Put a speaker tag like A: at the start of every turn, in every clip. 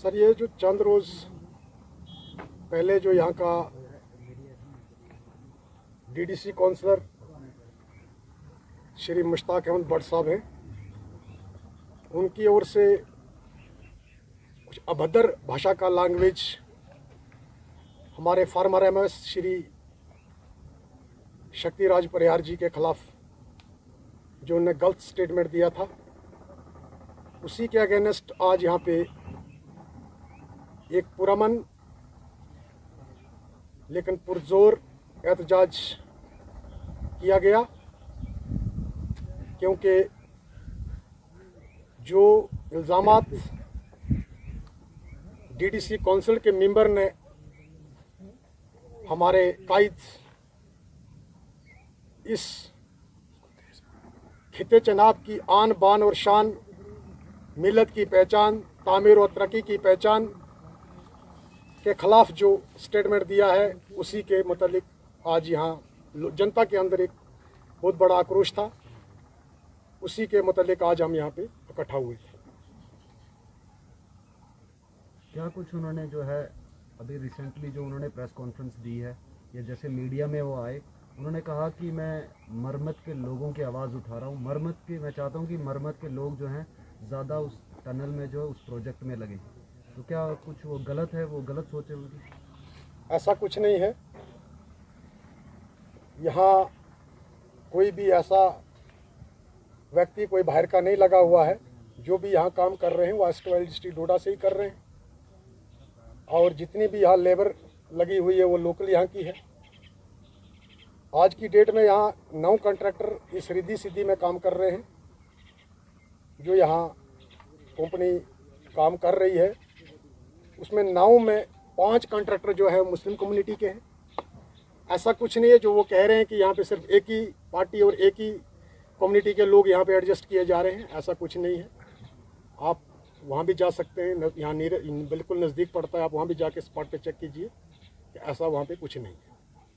A: Sir ये जो चंद रोज़ पहले जो यहाँ का डीडीसी काउंसलर श्री मुश्ताक अहमद भट्ट साहब हैं, उनकी ओर से कुछ अभद्र भाषा का लैंग्वेज हमारे फार्मर एमएस श्री शक्तिराज परिहार जी के खिलाफ जो उन्होंने गलत स्टेटमेंट दिया था, उसी के अगेंस्ट आज यहाँ पे एक पुरअमन लेकिन पुरजोर एहतजाज किया गया, क्योंकि जो इल्ज़ामात डीडीसी काउंसिल के मेंबर ने हमारे कायद इस खिते चनाब की आन बान और शान, मिलत की पहचान, तामीर और तरक्की की पहचान के खिलाफ जो स्टेटमेंट दिया है, उसी के मुतालिक आज यहाँ जनता के अंदर एक बहुत बड़ा आक्रोश था। उसी के मुतालिक आज हम यहाँ पे इकट्ठा हुए थे।
B: क्या कुछ उन्होंने जो है अभी रिसेंटली जो उन्होंने प्रेस कॉन्फ्रेंस दी है या जैसे मीडिया में वो आए, उन्होंने कहा कि मैं मरमत के लोगों की आवाज़ उठा रहा हूँ, मैं चाहता हूँ कि मरमत के लोग जो हैं ज़्यादा उस टनल में जो उस प्रोजेक्ट में लगे। तो क्या कुछ वो गलत है, वो गलत सोचे उनकी?
A: ऐसा कुछ नहीं है। यहाँ कोई भी ऐसा व्यक्ति कोई बाहर का नहीं लगा हुआ है। जो भी यहाँ काम कर रहे हैं वो एस्ट वैली डिस्ट्रिक्ट डोडा से ही कर रहे हैं, और जितनी भी यहाँ लेबर लगी हुई है वो लोकल यहाँ की है। आज की डेट में यहाँ 9 कॉन्ट्रैक्टर इस रिद्धि सिद्धि में काम कर रहे हैं। जो यहाँ कंपनी काम कर रही है उसमें 9 में 5 कॉन्ट्रैक्टर जो है मुस्लिम कम्युनिटी के हैं। ऐसा कुछ नहीं है जो वो कह रहे हैं कि यहाँ पे सिर्फ एक ही पार्टी और एक ही कम्युनिटी के लोग यहाँ पे एडजस्ट किए जा रहे हैं। ऐसा कुछ नहीं है। आप वहाँ भी जा सकते हैं, यहाँ बिल्कुल नज़दीक पड़ता है, आप वहाँ भी जाके स्पॉट पे चेक कीजिए कि ऐसा वहाँ पे कुछ नहीं है।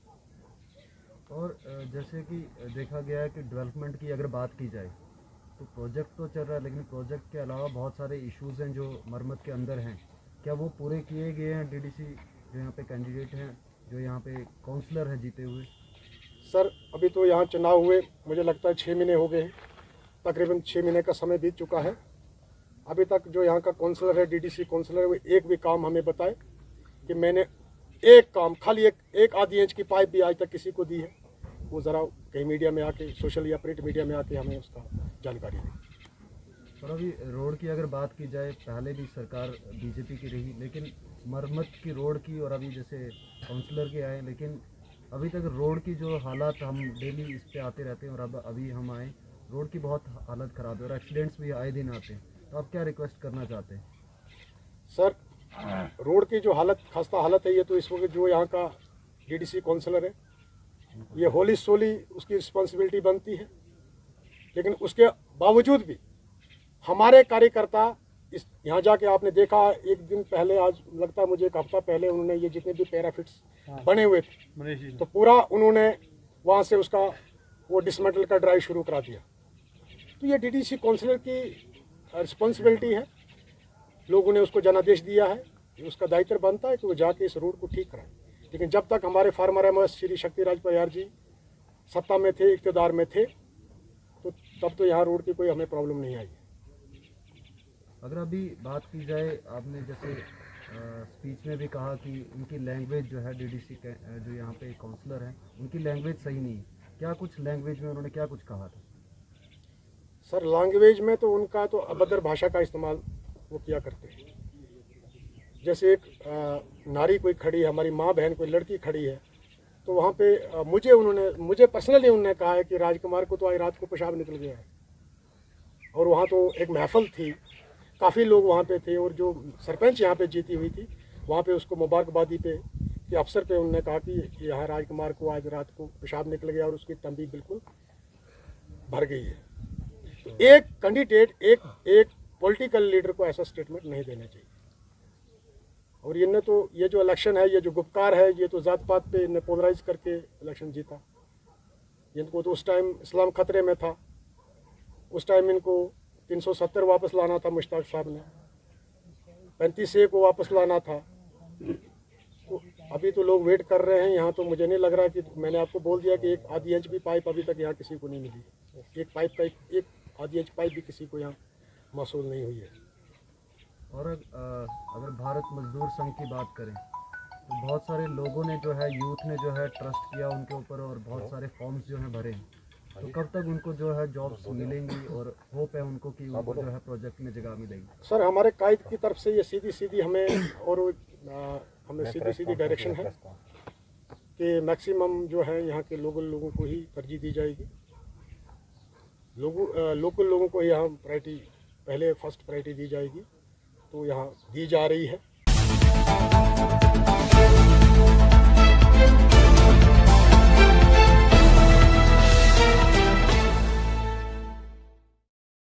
B: और जैसे कि देखा गया है कि डेवलपमेंट की अगर बात की जाए तो प्रोजेक्ट तो चल रहा है, लेकिन प्रोजेक्ट के अलावा बहुत सारे इश्यूज़ हैं जो मरमत के अंदर हैं। क्या वो पूरे किए गए हैं? डीडीसी जो यहाँ पे कैंडिडेट हैं, जो यहाँ पे काउंसलर हैं जीते हुए?
A: सर अभी तो यहाँ चुनाव हुए मुझे लगता है 6 महीने हो गए हैं, तकरीबन 6 महीने का समय बीत चुका है। अभी तक जो यहाँ का काउंसलर है, डीडीसी काउंसलर है, वो एक भी काम हमें बताए कि मैंने एक काम, खाली एक आधी इंच की पाइप भी आज तक किसी को दी है, वो ज़रा कहीं मीडिया में आके, सोशल या प्रिंट मीडिया में आके हमें उसका जानकारी दें।
B: और अभी रोड की अगर बात की जाए, पहले भी सरकार बीजेपी की रही, लेकिन मरम्मत की रोड की, और अभी जैसे काउंसलर के आए, लेकिन अभी तक रोड की जो हालात, हम डेली इस पे आते रहते हैं और अब अभी हम आए, रोड की बहुत हालत ख़राब है और एक्सीडेंट्स भी आए दिन आते हैं। तो आप क्या रिक्वेस्ट करना चाहते हैं?
A: सर रोड की जो हालत, खस्ता हालत है, ये तो इस वक्त जो यहाँ का डीडीसी काउंसलर है, ये होली सोली उसकी रिस्पॉन्सिबिलिटी बनती है। लेकिन उसके बावजूद भी हमारे कार्यकर्ता इस यहाँ जाके, आपने देखा एक दिन पहले, आज लगता है मुझे एक हफ्ता पहले, उन्होंने ये जितने भी पैराफिट्स बने हुए थे तो पूरा उन्होंने वहाँ से उसका वो डिसमेंटल का ड्राइव शुरू करा दिया। तो ये डीडीसी काउंसलर की रिस्पॉन्सिबिलिटी है। लोगों ने उसको जनादेश दिया है, उसका दायित्व बनता है कि वो जाके इस रोड को ठीक कराए। लेकिन जब तक हमारे फार्मर एमएस श्री शक्तिराज परिहार जी सत्ता में थे, इक़्तिदार में थे, तो तब तो यहाँ रोड की कोई हमें प्रॉब्लम नहीं आई।
B: अगर अभी बात की जाए, आपने जैसे स्पीच में भी कहा कि उनकी लैंग्वेज जो है, डीडीसी जो यहाँ पे काउंसलर हैं, उनकी लैंग्वेज सही नहीं है। क्या कुछ लैंग्वेज में उन्होंने क्या कुछ कहा था?
A: सर लैंग्वेज में तो उनका तो अभद्र भाषा का इस्तेमाल वो किया करते हैं। जैसे एक नारी कोई खड़ी है, हमारी माँ बहन कोई लड़की खड़ी है, तो वहाँ पे मुझे पर्सनली उन्होंने कहा है कि राजकुमार को तो आज रात को पेशाब निकल गया है। और वहाँ तो एक महफिल थी, काफ़ी लोग वहाँ पे थे, और जो सरपंच यहाँ पे जीती हुई थी, वहाँ पे उसको मुबारकबादी पे के अवसर पे उन्होंने कहा कि यहाँ राजकुमार को आज रात को पेशाब निकल गया और उसकी तंबी बिल्कुल भर गई है। तो एक कैंडिडेट, एक पॉलिटिकल लीडर को ऐसा स्टेटमेंट नहीं देना चाहिए। और ये जो इलेक्शन है, ये जो गुपकार है, ये तो ज़ात पात पे इन्हें पोलराइज करके इलेक्शन जीता। इनको तो उस टाइम इस्लाम खतरे में था, उस टाइम इनको 370 वापस लाना था मुश्ताक साहब ने। 35A को वापस लाना था। तो अभी तो लोग वेट कर रहे हैं यहाँ, तो मुझे नहीं लग रहा कि, मैंने आपको बोल दिया कि एक आधी इंच भी पाइप अभी तक यहाँ किसी को नहीं मिली। एक आधी इंच पाइप भी किसी को यहाँ मौसूल नहीं हुई है।
B: और अगर भारत मजदूर संघ की बात करें तो बहुत सारे लोगों ने जो है, यूथ ने जो है ट्रस्ट किया उनके ऊपर और बहुत सारे फॉर्म्स जो हैं भरे हैं। तो कब तक उनको जो है जॉब्स मिलेंगी और होप है उनको कि उनको जो है प्रोजेक्ट में जगह मिलेगी?
A: सर हमारे कायद की तरफ से ये सीधी हमें हमें सीधी डायरेक्शन है कि मैक्सिमम जो है यहाँ के लोगों को ही तरजीह दी जाएगी। लोकल लोगों को यहाँ प्रायोरिटी, पहले फर्स्ट प्रायोरिटी दी जाएगी, तो यहाँ दी जा रही है।